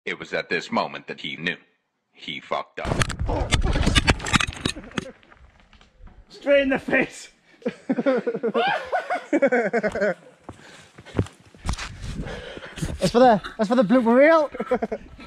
It was at this moment that he knew. He fucked up. Straight in the face. That's for the blooper reel.